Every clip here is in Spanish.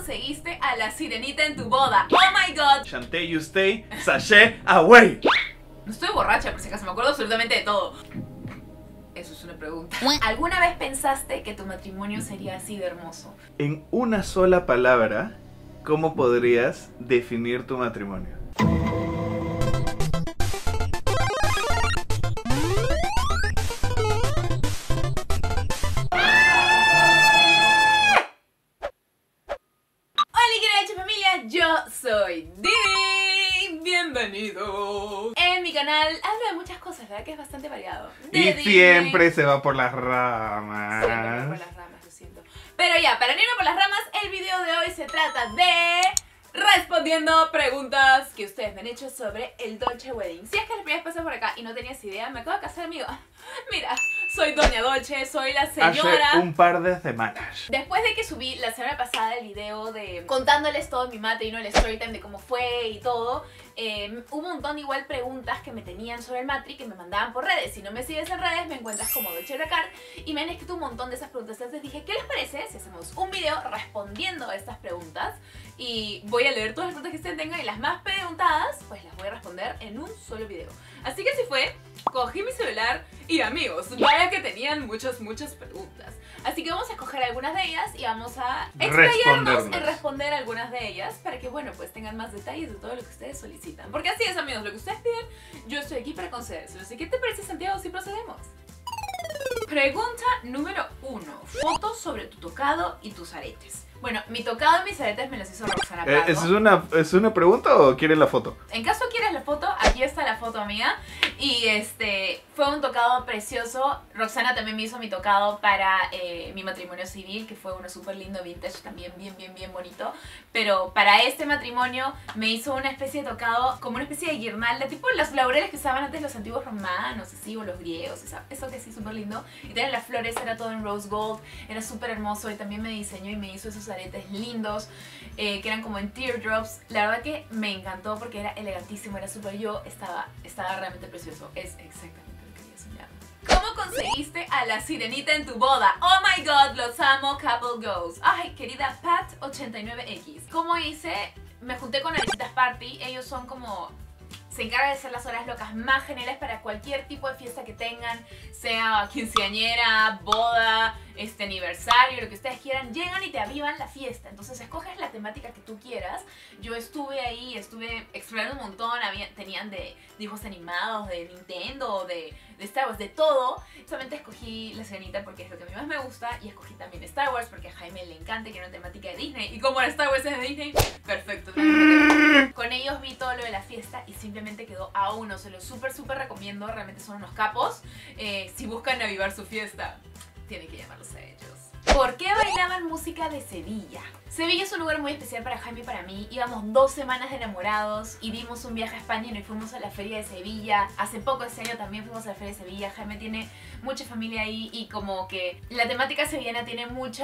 conseguiste a la sirenita en tu boda? Oh my god. Chanté, you stay, sachet away. No estoy borracha, por si acaso, me acuerdo absolutamente de todo. Eso es una pregunta. ¿Alguna vez pensaste que tu matrimonio sería así de hermoso? En una sola palabra, ¿cómo podrías definir tu matrimonio? Yo soy Didi, bienvenido. En mi canal hablo de muchas cosas, ¿verdad? Que es bastante variado. Y siempre se va por las ramas. Siempre me voy por las ramas, lo siento. Pero ya, para no irme por las ramas, el video de hoy se trata de respondiendo preguntas que ustedes me han hecho sobre el Dolce Wedding. Si es que la primera vez pasé por acá y no tenías idea, me acabo de casar, amigo. Mira, soy Doña Dolce, soy la señora. Hace un par de semanas. Después de que subí la semana pasada el video de contándoles todo mi matrimonio, el story time de cómo fue y todo, hubo un montón de igual preguntas que me tenían sobre el matri que me mandaban por redes. Si no me sigues en redes, me encuentras como Dolce Recar y me han escrito un montón de esas preguntas. Entonces dije, ¿qué les parece si hacemos un video respondiendo a estas preguntas? Y voy a leer todas las preguntas que ustedes tengan y las más preguntadas, pues las voy a responder en un solo video. Así que así fue, cogí mi celular y amigos, vaya que tenían muchas preguntas. Así que vamos a escoger algunas de ellas y vamos a explayarnos en responder algunas de ellas para que, bueno, pues tengan más detalles de todo lo que ustedes solicitan. Porque así es, amigos, lo que ustedes piden, yo estoy aquí para concedérselo. Así que, ¿qué te parece, Santiago, si procedemos? Pregunta número 1. Fotos sobre tu tocado y tus aretes. Bueno, mi tocado y mis aretes me los hizo Roxana Pardo. ¿Es una pregunta o quieres la foto? En caso quieras la foto, aquí está la foto mía. Y fue un tocado precioso. Roxana también me hizo mi tocado para mi matrimonio civil, que fue uno súper lindo, vintage, también bien bonito. Pero para este matrimonio me hizo una especie de tocado, como una especie de guirnalda, tipo los laureles que usaban antes los antiguos romanos, así, o los griegos, eso que sí, súper lindo. Y tenían las flores, era todo en rose gold, era súper hermoso. Y también me diseñó y me hizo esos aretes lindos, que eran como en teardrops. La verdad que me encantó porque era elegantísimo, era súper yo, estaba realmente precioso. Es exactamente lo que quería soñar. ¿Cómo conseguiste a la sirenita en tu boda? Oh my god, los amo, couple goals. Ay, querida Pat89X. ¿Cómo hice? Me junté con Alicitas Party, ellos son como... se encarga de hacer las horas locas más geniales para cualquier tipo de fiesta que tengan, sea quinceañera, boda, aniversario, lo que ustedes quieran, llegan y te avivan la fiesta. Entonces escoges la temática que tú quieras. Yo estuve ahí, estuve explorando un montón, tenían de dibujos animados, de Nintendo, de Star Wars, de todo. Solamente escogí la sirenita porque es lo que a mí más me gusta, y escogí también Star Wars porque a Jaime le encanta, que era una temática de Disney, y como Star Wars es de Disney, perfecto. Con ellos vi todo lo de la fiesta y simplemente quedó a uno. Se lo súper recomiendo, realmente son unos capos. Si buscan avivar su fiesta, tienen que llamarlos a ellos. ¿Por qué bailaban música de Sevilla? Sevilla es un lugar muy especial para Jaime y para mí. Íbamos 2 semanas de enamorados y dimos un viaje a España y nos fuimos a la Feria de Sevilla. Hace poco, este año, también fuimos a la Feria de Sevilla. Jaime tiene mucha familia ahí y como que la temática sevillana tiene mucho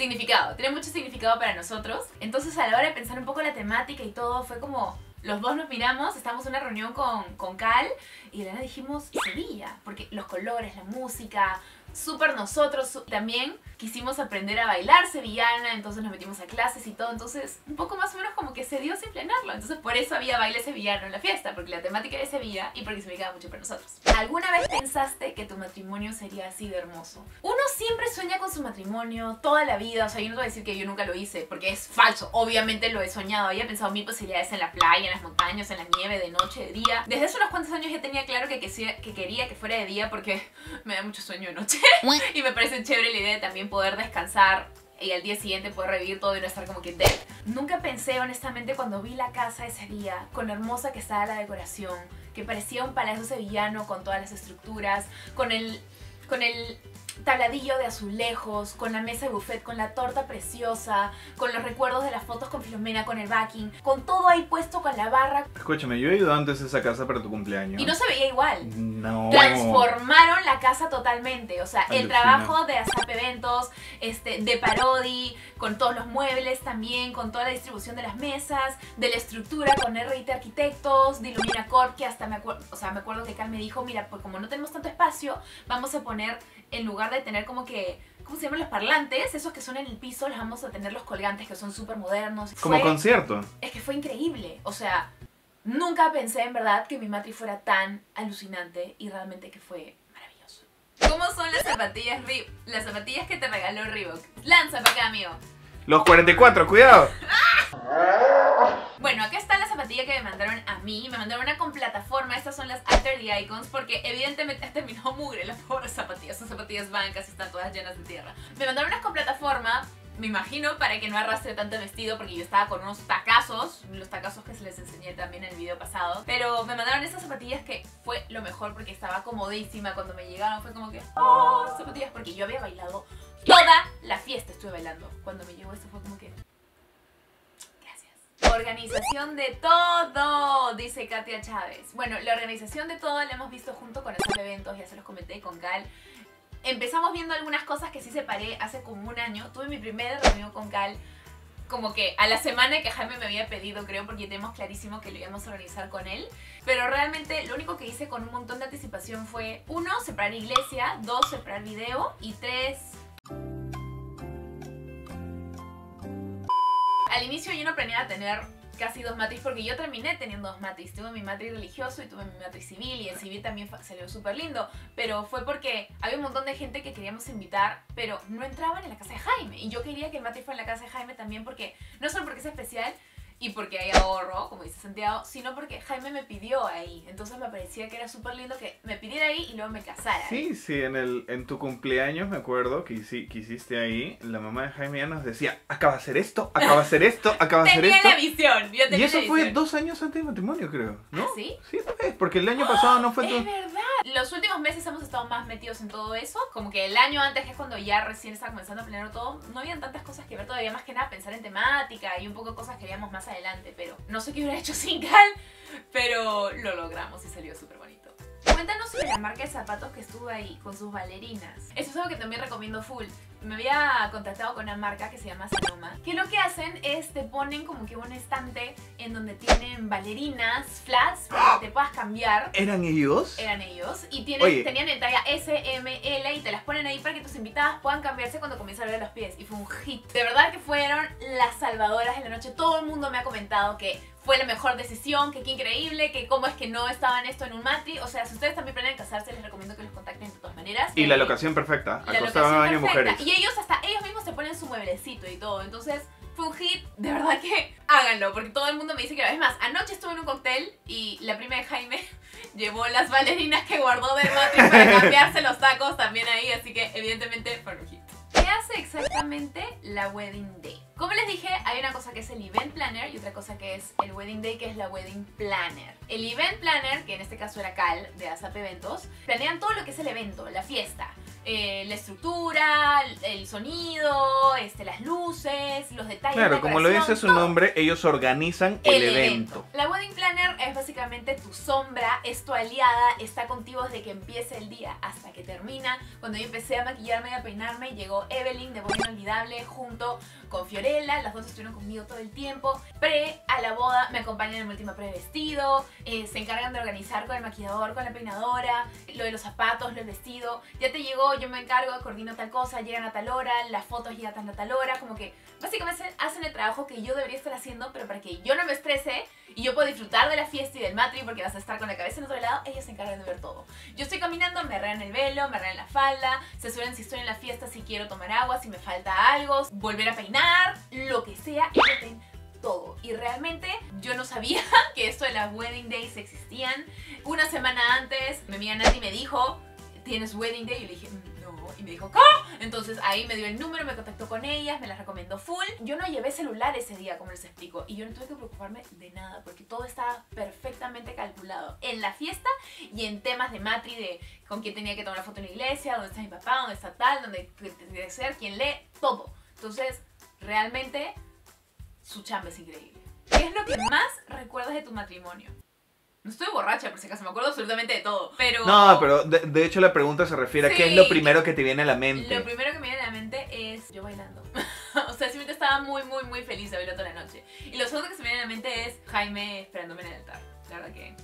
significado para nosotros. Entonces, a la hora de pensar un poco la temática y todo, fue como... los dos nos miramos, estábamos en una reunión con Cal y de la nada dijimos Sevilla, porque los colores, la música, súper nosotros. También quisimos aprender a bailar sevillana, entonces nos metimos a clases y todo. Entonces un poco más o menos como que se dio sin planearlo. Entonces por eso había baile sevillano en la fiesta, porque la temática era Sevilla y porque significaba mucho para nosotros. ¿Alguna vez pensaste que tu matrimonio sería así de hermoso? Uno siempre sueña con su matrimonio toda la vida. O sea, yo no te voy a decir que yo nunca lo hice, porque es falso. Obviamente lo he soñado, había pensado 1000 posibilidades en la playa, en las montañas, en la nieve, de noche, de día. Desde hace unos cuantos años ya tenía claro que quería que fuera de día porque me da mucho sueño de noche. Y me parece chévere la idea de también poder descansar y al día siguiente poder revivir todo y no estar como que dead. Nunca pensé, honestamente, cuando vi la casa ese día, con lo hermosa que estaba la decoración, que parecía un palacio sevillano con todas las estructuras, con el tabladillo de azulejos, con la mesa de buffet, con la torta preciosa, con los recuerdos de las fotos con Filomena, con el backing, con todo ahí puesto, con la barra. Escúchame, yo he ido antes a esa casa para tu cumpleaños. Y no se veía igual. No. Transformaron la casa totalmente. O sea, el trabajo de ASAP Eventos, de Parodi, con todos los muebles también, con toda la distribución de las mesas, de la estructura con RIT Arquitectos, de Illumina Corp, que hasta me acuerdo que Cal me dijo, mira, pues como no tenemos tanto espacio, vamos a poner, en lugar de tener como que ¿cómo se llaman? Los parlantes, esos que son en el piso, los vamos a tener los colgantes que son súper modernos. Como concierto. Es que fue increíble, o sea, nunca pensé en verdad que mi matri fuera tan alucinante y realmente que fue maravilloso. ¿Cómo son las zapatillas las zapatillas que te regaló Reebok? Lanza para acá, amigo. Los 44, cuidado. Bueno, acá está la zapatilla que me mandaron a mí. Me mandaron una con plataforma. Estas son las Alter the Icons porque evidentemente terminó mugre las pobres zapatillas. Son zapatillas blancas y están todas llenas de tierra. Me mandaron unas con plataforma, me imagino, para que no arrastre tanto el vestido porque yo estaba con unos tacazos. Los tacazos que se les enseñé también en el video pasado. Pero me mandaron estas zapatillas que fue lo mejor porque estaba comodísima. Cuando me llegaron fue como que, oh, zapatillas, porque yo había bailado toda la fiesta, estuve bailando. Cuando me llegó esto fue como que... Organización de todo, dice Katia Chávez. Bueno, la organización de todo la hemos visto junto con esos eventos, ya se los comenté con Gal. Empezamos viendo algunas cosas que sí separé hace como un año. Tuve mi primera reunión con Gal como que a la semana que Jaime me había pedido, creo, porque tenemos clarísimo que lo íbamos a organizar con él. Pero realmente lo único que hice con un montón de anticipación fue 1, separar iglesia, 2, separar video y 3... Al inicio yo no planeaba tener casi 2 matris porque yo terminé teniendo 2 matris. Tuve mi matri religioso y tuve mi matri civil y el civil también salió súper lindo. Pero fue porque había un montón de gente que queríamos invitar, pero no entraban en la casa de Jaime. Y yo quería que el matri fuera en la casa de Jaime también porque, no solo porque es especial y porque hay ahorro, como dice Santiago, sino porque Jaime me pidió ahí. Entonces me parecía que era súper lindo que me pidiera ahí y luego me casara. Sí, sí, en tu cumpleaños me acuerdo que hiciste ahí, la mamá de Jaime ya nos decía, acaba de hacer esto, acaba de hacer esto, acaba de hacer esto. Tenía la visión, yo tenía y eso la fue visión. 2 años antes de matrimonio, creo, ¿no? ¿Ah, sí? Sí, pues, porque el año pasado no fue... Es verdad. Los últimos meses hemos estado más metidos en todo eso. Como que el año antes, que es cuando ya recién estaba comenzando a planear todo, no habían tantas cosas que ver todavía, más que nada pensar en temática y un poco cosas que veíamos más adelante. Pero no sé qué hubiera hecho sin Cal, pero lo logramos y salió súper bonito. Cuéntanos sobre la marca de zapatos que estuvo ahí con sus bailarinas. Eso es algo que también recomiendo full. Me había contactado con una marca que se llama Sonoma, que lo que hacen es te ponen como que un estante en donde tienen bailarinas, flats, para que te puedas cambiar. ¿Eran ellos? Eran ellos y Oye. tenían en talla S, M, L y te las ponen ahí para que tus invitadas puedan cambiarse cuando comienza a ver los pies. Y fue un hit. De verdad que fueron las salvadoras de la noche. Todo el mundo me ha comentado que fue la mejor decisión, que qué increíble, que cómo es que no estaban esto en un matri. O sea, si ustedes también planean casarse, les recomiendo que los contacten de todas maneras. Y la locación perfecta, La acostaba locación baño perfecta. mujeres. Y ellos mismos te ponen su mueblecito y todo. Entonces fue un hit, de verdad que háganlo, porque todo el mundo me dice que... Es más, anoche estuve en un cóctel y la prima de Jaime llevó las bailarinas que guardó del matri para cambiarse los tacos también ahí, así que evidentemente fue un hit. ¿Qué hace exactamente la Wedding Day? Como les dije, hay una cosa que es el Event Planner y otra cosa que es el Wedding Day, que es la Wedding Planner. El Event Planner, que en este caso era Cal, de ASAP Eventos, planean todo lo que es el evento, la fiesta. La estructura, el sonido, las luces, los detalles. Claro, la como lo dice su todo. nombre, ellos organizan el evento. La Wedding Planner es básicamente tu sombra, es tu aliada, está contigo desde que empieza el día hasta que termina. Cuando yo empecé a maquillarme y a peinarme, llegó Evelyn de Boda Inolvidable junto con Fiorella, las dos estuvieron conmigo todo el tiempo. A la boda me acompañan en el último pre-vestido, se encargan de organizar con el maquillador, con la peinadora, lo de los zapatos, lo del vestido. Ya te llegó, yo me encargo, coordino tal cosa, llegan a tal hora, las fotos llegan a tal hora, como que básicamente hacen el trabajo que yo debería estar haciendo, pero para que yo no me estrese y yo pueda disfrutar de la fiesta y del matri porque vas a estar con la cabeza en otro lado, ellos se encargan de ver todo. Yo estoy caminando, me arreglan el velo, me arreglan la falda, se suelen si estoy en la fiesta, si quiero tomar agua, si me falta algo, volver a peinar, lo que sea, ellos ven todo. Y realmente yo no sabía que esto de las wedding days existían. Una semana antes mi amiga Nati me dijo, ¿tienes wedding day? Y yo le dije, no. Y me dijo, ¿cómo? Entonces ahí me dio el número, me contactó con ellas, me las recomendó full. Yo no llevé celular ese día, como les explico, y yo no tuve que preocuparme de nada porque todo estaba perfectamente calculado en la fiesta y en temas de matri, de con quién tenía que tomar la foto en la iglesia, dónde está mi papá, dónde está tal, dónde tiene que ser, quién lee, todo. Entonces, realmente, su chamba es increíble. ¿Qué es lo que más recuerdas de tu matrimonio? No estoy borracha, por si acaso, me acuerdo absolutamente de todo, pero... No, pero de hecho la pregunta se refiere a qué es lo primero que te viene a la mente. Lo primero que me viene a la mente es yo bailando. O sea, simplemente estaba muy feliz de bailar toda la noche. Y lo segundo que se me viene a la mente es Jaime esperándome en el altar. La verdad que...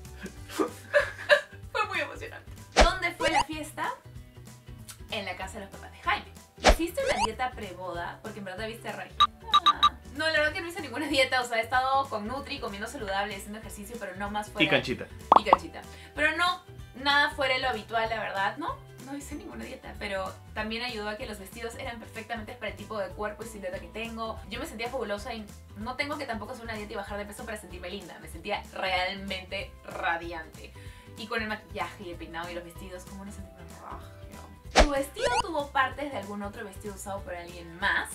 fue muy emocionante. ¿Dónde fue la fiesta? En la casa de los papás de Jaime. ¿Hiciste una dieta pre-boda? Porque en verdad viste régimen. No, la verdad que no hice ninguna dieta, o sea, he estado con Nutri, comiendo saludable, haciendo ejercicio, pero no más fuera. Y canchita. Y canchita. Pero no, nada fuera de lo habitual, la verdad, ¿no? No hice ninguna dieta, pero también ayudó a que los vestidos eran perfectamente para el tipo de cuerpo y silueta que tengo. Yo me sentía fabulosa y no tengo que tampoco hacer una dieta y bajar de peso para sentirme linda. Me sentía realmente radiante. Y con el maquillaje y el peinado y los vestidos, ¿cómo no sentirme ragio? ¿Tu vestido tuvo partes de algún otro vestido usado por alguien más?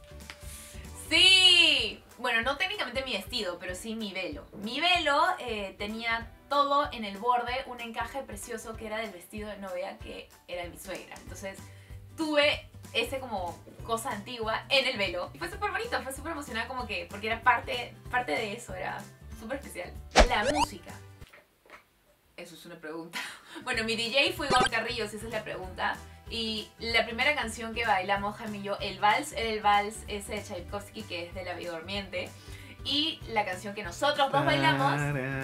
¡Sí! Bueno, no técnicamente mi vestido, pero sí mi velo. Mi velo tenía todo en el borde, un encaje precioso que era del vestido de novia que era de mi suegra. Entonces tuve ese como cosa antigua en el velo. Y fue súper bonito, fue súper emocionada como que, porque era parte de eso, era súper especial. La música. Eso es una pregunta. Bueno, mi DJ fue Gon Carrillo, si esa es la pregunta. Y la primera canción que bailamos, Jaime y yo, el vals, era el vals ese de Tchaikovsky que es de La Bella Durmiente. Y la canción que nosotros dos bailamos...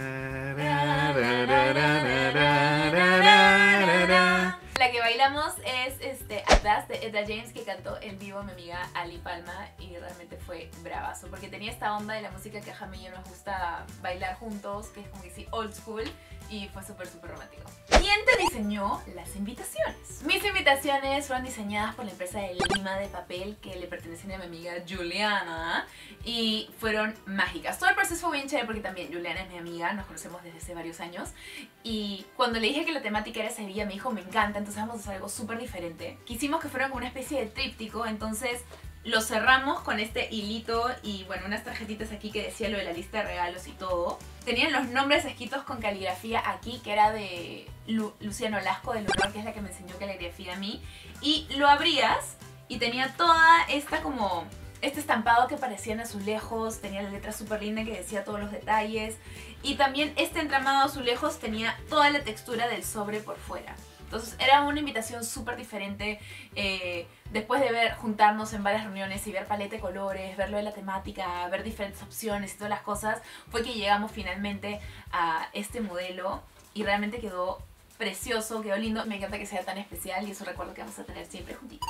La que bailamos es Atrás de Etta James, que cantó en vivo mi amiga Ali Palma y realmente fue bravazo porque tenía esta onda de la música que a Jaime y yo nos gusta bailar juntos, que es como que sí, old school, y fue súper romántico. ¿Quién te diseñó las invitaciones? Mis invitaciones fueron diseñadas por la empresa de Lima de Papel que le pertenecen a mi amiga Juliana y fueron mágicas. Todo el proceso fue bien chévere porque también Juliana es mi amiga, nos conocemos desde hace varios años y cuando le dije que la temática era ese día me dijo me encanta, entonces vamos a hacer algo súper diferente. Quisimos que fuera como una especie de tríptico, entonces lo cerramos con este hilito y bueno, unas tarjetitas aquí que decía lo de la lista de regalos y todo. Tenían los nombres escritos con caligrafía aquí, que era de Luciano Lasco del Honor, que es la que me enseñó caligrafía a mí. Y lo abrías y tenía toda esta como... este estampado que parecía en azulejos, tenía la letra súper linda que decía todos los detalles. Y también este entramado de azulejos tenía toda la textura del sobre por fuera. Entonces era una invitación súper diferente, después de juntarnos en varias reuniones y ver paleta de colores, ver lo de la temática, ver diferentes opciones y todas las cosas, fue que llegamos finalmente a este modelo y realmente quedó precioso, quedó lindo. Me encanta que sea tan especial y es un recuerdo que vamos a tener siempre juntitos.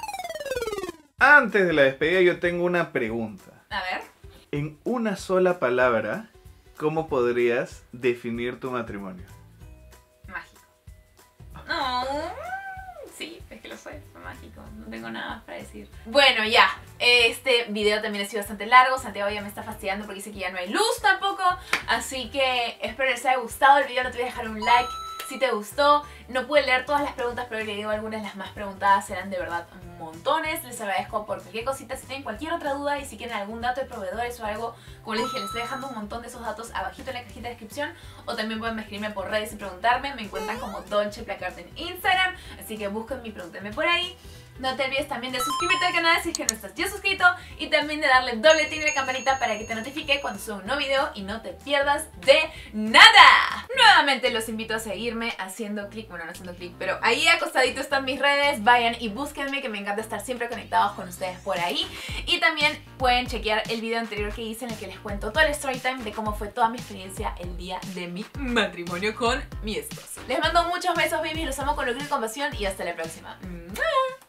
Antes de la despedida yo tengo una pregunta. A ver. En una sola palabra, ¿cómo podrías definir tu matrimonio? Mágico. No, sí, es que lo soy, fue mágico, no tengo nada más para decir. Bueno, ya, este video también ha sido bastante largo, Santiago ya me está fastidiando porque dice que ya no hay luz tampoco, así que espero les haya gustado el video, no te voy a dejar un like si te gustó. No pude leer todas las preguntas, pero le digo algunas de las más preguntadas eran de verdad montones. Les agradezco por cualquier cosita, si tienen cualquier otra duda y si quieren algún dato de proveedores o algo, como les dije, les estoy dejando un montón de esos datos abajito en la cajita de descripción, o también pueden escribirme por redes y preguntarme. Me encuentran como Dolce Placarte en Instagram, así que búsquenme y pregúntenme por ahí. No te olvides también de suscribirte al canal si es que no estás ya suscrito y también de darle doble clic en la campanita para que te notifique cuando suba un nuevo video y no te pierdas de nada. Nuevamente los invito a seguirme haciendo clic, bueno, no haciendo clic, pero ahí acostadito están mis redes, vayan y búsquenme, que me encanta estar siempre conectados con ustedes por ahí. Y también pueden chequear el video anterior que hice en el que les cuento todo el story time de cómo fue toda mi experiencia el día de mi matrimonio con mi esposo. Les mando muchos besos, baby, los amo con locura y compasión y hasta la próxima. ¡Mua!